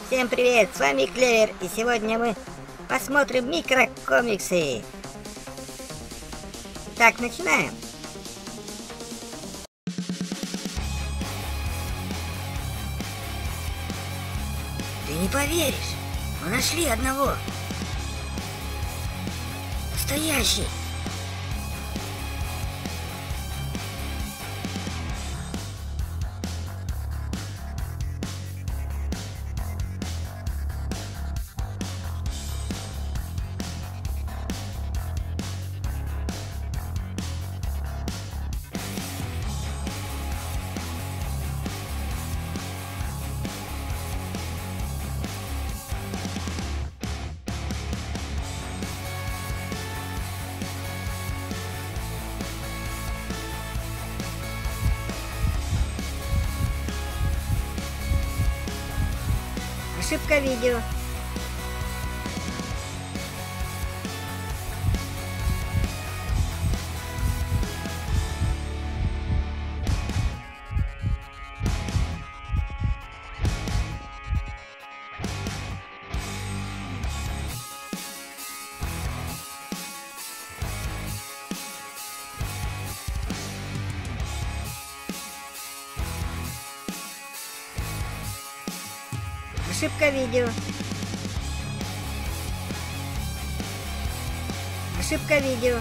Всем привет, с вами Клевер, и сегодня мы посмотрим микрокомиксы. Так, начинаем. Ты не поверишь, мы нашли одного. Настоящий. Ошибка видео. Ошибка видео. Ошибка видео.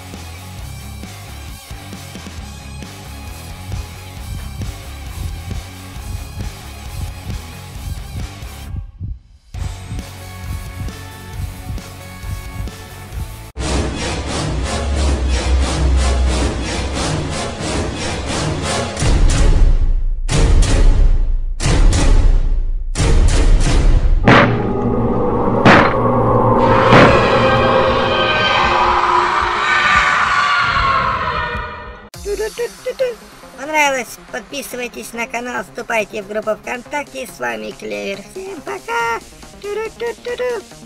Понравилось? Подписывайтесь на канал, вступайте в группу ВКонтакте. С вами Клевер. Всем пока!